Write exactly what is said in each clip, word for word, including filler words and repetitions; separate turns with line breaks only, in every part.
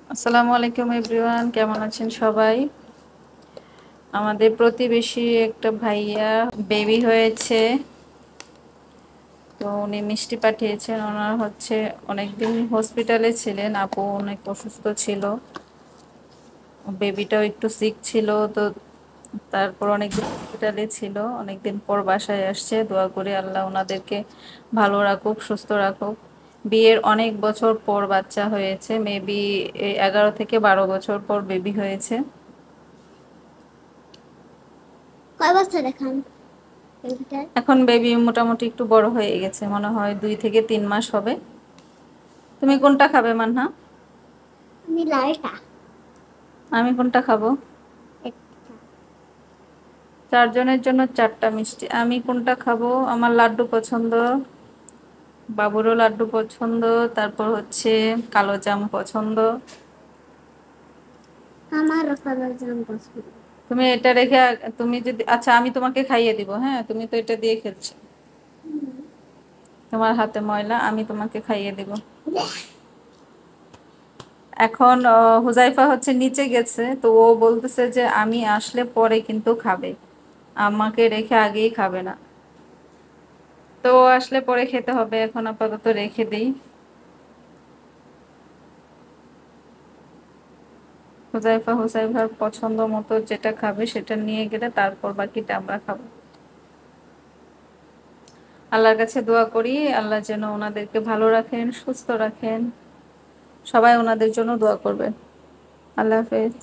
আসসালামু আলাইকুম এভরিওয়ান, কেমন আছেন সবাই? আমাদের প্রতিবেশী একটা ভাইয়া বেবি হয়েছে, তো উনি মিষ্টি পাঠিয়েছেন। ওনার হচ্ছে অনেকদিন হসপিটালে ছিলেন, আপু অনেক অসুস্থ ছিল, বেবিটাও একটু সিক ছিল, তো তারপর অনেকদিন হসপিটালে ছিল, অনেকদিন পর বাসায় আসছে। দোয়া করে আল্লাহ ওনাদেরকে ভালো রাখুক, সুস্থ রাখুক। বিয়ের অনেক বছর পর বাচ্চা হয়েছে, মেবি এগারো থেকে বারো বছর পর বেবি হয়েছে।
কয় বছর এখন বেবিটার?
এখন বেবি মোটামুটি একটু বড় হয়ে গেছে, মনে হয় দুই থেকে তিন মাস হবে। তুমি কোনটা খাবে মান্না?
আমি লালটা।
আমি কোনটা খাবো?
একটা।
চারজনের জন্য চারটা মিষ্টি। আমি কোনটা খাবো? আমার লাড্ডু পছন্দ, বাবুরও লাড্ডু পছন্দ, তারপর হচ্ছে কালো জাম পছন্দ।
আমারও কালো জাম পছন্দ।
তুমি এটা রেখে, তুমি যদি, আচ্ছা আমি তোমাকে খাইয়ে দিব, হ্যাঁ? তুমি তো এটা দিয়ে খেলছো, তোমার হাতে ময়লা, আমি তোমাকে খাইয়ে দিব। এখন আহ, হুজাইফা হচ্ছে নিচে গেছে, তো ও বলতেছে যে আমি আসলে পরে কিন্তু খাবে, আমাকে রেখে আগেই খাবে না। তো ও আসলে পরে খেতে হবে, এখন আপাতত রেখে দিই। হুজাইফা হুজাইফার পছন্দ মতো যেটা খাবে সেটা নিয়ে গেলে তারপর বাকিটা আমরা খাবো। আল্লাহর কাছে দোয়া করি, আল্লাহ যেন ওনাদেরকে ভালো রাখেন, সুস্থ রাখেন। সবাই ওনাদের জন্য দোয়া করবেন। আল্লাহ হাফেজ।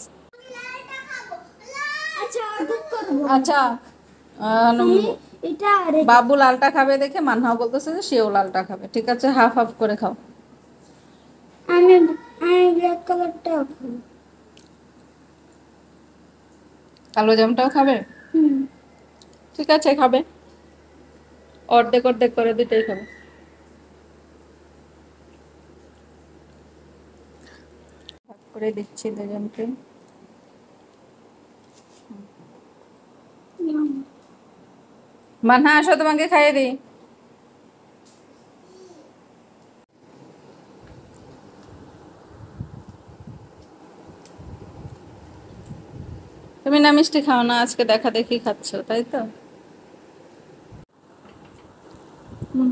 আচ্ছা, অর্ধেক করবো।
আচ্ছা, আহ,
তুমি এটা রেখে
বাবু লালটা খাবে দেখে মান্নাও বলতেছে যে সেও লালটা খাবে। ঠিক আছে, হাফ হাফ করে খাও।
আমি আমি ব্ল্যাক কালারটা খাবো।
কালো জামটাও খাবে?
হুম।
ঠিক আছে, খাবে। অর্ধেক অর্ধেক করে দুইটাই খাবে। ভাগ করে দিচ্ছি দুজনকে। মান্না আসো, তোমাকে খাইয়ে দিই। তুমি না মিষ্টি খাও না, আজকে দেখা দেখি খাচ্ছো, তাই তো? হুম।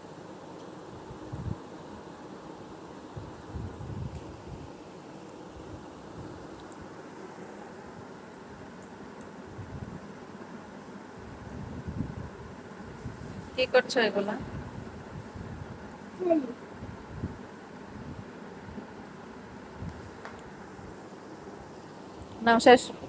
কি করছো এগুলা? নাও, শেষ।